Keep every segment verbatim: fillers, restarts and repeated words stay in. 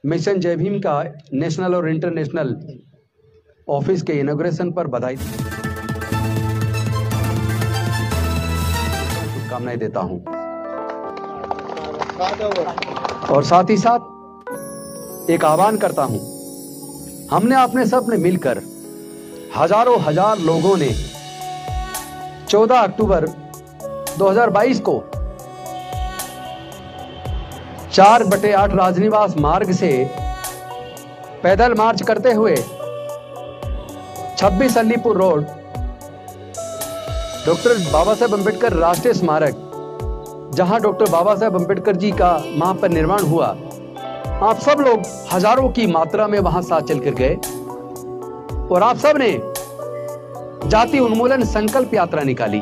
Mission जय भीम का national और इंटरनेशनल ऑफिस के इनॉग्रेशन पर बधाई शुभकामनाएं देता हूं और साथ ही साथ एक आह्वान करता हूं। हमने अपने सबने मिलकर हजारों हजार लोगों ने चौदह अक्टूबर दो हज़ार बाईस को चार बटे आठ राजनिवास मार्ग से पैदल मार्च करते हुए छब्बीस अलीपुर रोड डॉक्टर बाबा साहेब अम्बेडकर राष्ट्रीय स्मारक, जहां डॉक्टर बाबा साहेब अम्बेडकर जी का वहां पर निर्माण हुआ, आप सब लोग हजारों की मात्रा में वहां साथ चलकर गए और आप सब ने जाति उन्मूलन संकल्प यात्रा निकाली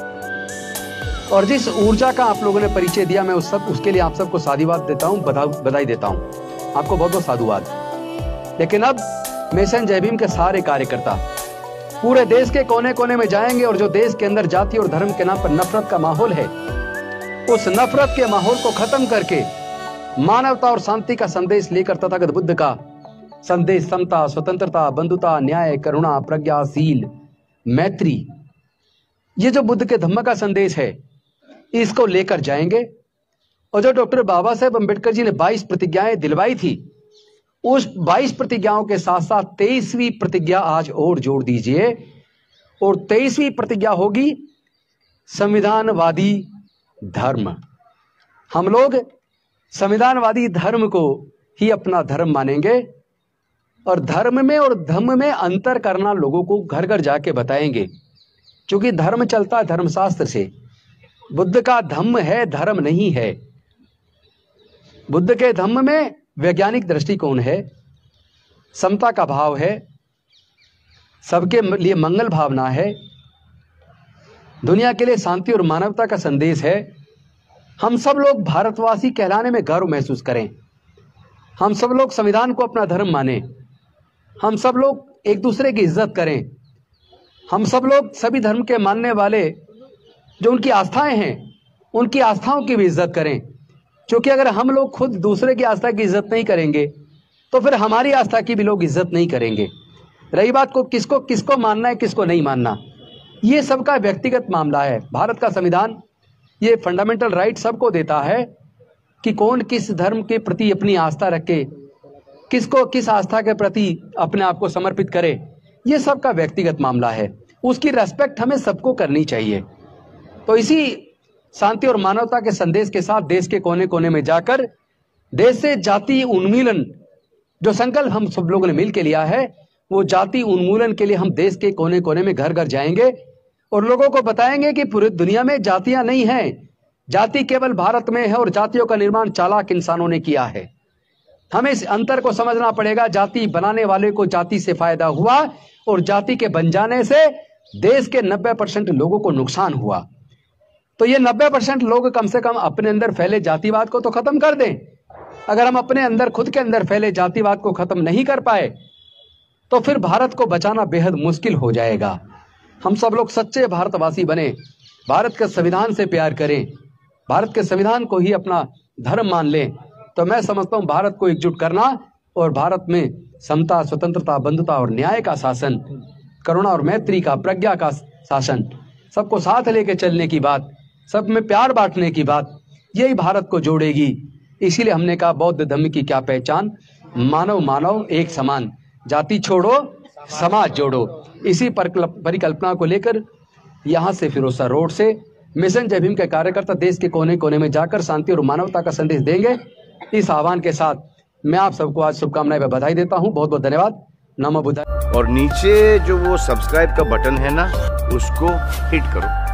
और जिस ऊर्जा का आप लोगों ने परिचय दिया, मैं उस सब उसके लिए आप सबको साधुवाद देता हूं, बधाई देता हूं। आपको बहुत बहुत साधुवाद। लेकिन अब मिशन जय भीम के सारे कार्यकर्ता पूरे देश के कोने कोने में जाएंगे और जो देश के अंदर जाति और धर्म के नाम पर नफरत का माहौल है, उस नफरत के माहौल को खत्म करके मानवता और शांति का संदेश लेकर तथागत बुद्ध का संदेश, समता, स्वतंत्रता, बंधुता, न्याय, करुणा, प्रज्ञा, शील, मैत्री, ये जो बुद्ध के धम्म का संदेश है, इसको लेकर जाएंगे। और जो डॉक्टर बाबा साहेब अम्बेडकर जी ने बाईस प्रतिज्ञाएं दिलवाई थी, उस बाईस प्रतिज्ञाओं के साथ साथ तेईसवीं प्रतिज्ञा आज और जोड़ दीजिए और तेईसवीं प्रतिज्ञा होगी संविधानवादी धर्म। हम लोग संविधानवादी धर्म को ही अपना धर्म मानेंगे और धर्म में और धम्म में अंतर करना लोगों को घर घर जाके बताएंगे, क्योंकि धर्म चलता है धर्मशास्त्र से। बुद्ध का धम्म है, धर्म नहीं है। बुद्ध के धम्म में वैज्ञानिक दृष्टिकोण है, समता का भाव है, सबके लिए मंगल भावना है, दुनिया के लिए शांति और मानवता का संदेश है। हम सब लोग भारतवासी कहलाने में गर्व महसूस करें, हम सब लोग संविधान को अपना धर्म माने, हम सब लोग एक दूसरे की इज्जत करें, हम सब लोग सभी धर्म के मानने वाले जो उनकी आस्थाएं हैं, उनकी आस्थाओं की भी इज्जत करें, क्योंकि अगर हम लोग खुद दूसरे की आस्था की इज्जत नहीं करेंगे तो फिर हमारी आस्था की भी लोग इज्जत नहीं करेंगे। रही बात को किसको किसको मानना है, किसको नहीं मानना, ये सबका व्यक्तिगत मामला है। भारत का संविधान ये फंडामेंटल राइट सबको देता है कि कौन किस धर्म के प्रति अपनी आस्था रखे, किसको किस आस्था के प्रति अपने आप को समर्पित करे, ये सबका व्यक्तिगत मामला है। उसकी रेस्पेक्ट हमें सबको करनी चाहिए। तो इसी शांति और मानवता के संदेश के साथ देश के कोने कोने में जाकर देश से जाति उन्मूलन जो संकल्प हम सब लोगों ने मिलकर लिया है, वो जाति उन्मूलन के लिए हम देश के कोने कोने में घर घर जाएंगे और लोगों को बताएंगे कि पूरी दुनिया में जातियां नहीं हैं, जाति केवल भारत में है और जातियों का निर्माण चालाक इंसानों ने किया है। हमें इस अंतर को समझना पड़ेगा। जाति बनाने वाले को जाति से फायदा हुआ और जाति के बन जाने से देश के नब्बे परसेंट लोगों को नुकसान हुआ। तो ये नब्बे परसेंट लोग कम से कम अपने अंदर फैले जातिवाद को तो खत्म कर दें। अगर हम अपने अंदर खुद के अंदर फैले जातिवाद को खत्म नहीं कर पाए तो फिर भारत को बचाना बेहद मुश्किल हो जाएगा। हम सब लोग सच्चे भारतवासी बने, भारत के संविधान से प्यार करें, भारत के संविधान को ही अपना धर्म मान लें। तो मैं समझता हूं भारत को एकजुट करना और भारत में समता, स्वतंत्रता, बंधुता और न्याय का शासन, करुणा और मैत्री का, प्रज्ञा का शासन, सबको साथ लेके चलने की बात, सब में प्यार बांटने की बात, यही भारत को जोड़ेगी। इसीलिए हमने कहा बौद्ध धर्म की क्या पहचान, मानव मानव एक समान, जाति छोड़ो समाज जोड़ो। इसी परिकल्पना को लेकर यहाँ से फिरोसा रोड से मिशन जय भीम के कार्यकर्ता देश के कोने कोने में जाकर शांति और मानवता का संदेश देंगे। इस आह्वान के साथ मैं आप सबको आज शुभकामनाएं व बधाई देता हूँ। बहुत बहुत धन्यवाद। नमो बुद्धाय। और नीचे जो वो सब्सक्राइब का बटन है ना, उसको हिट करो।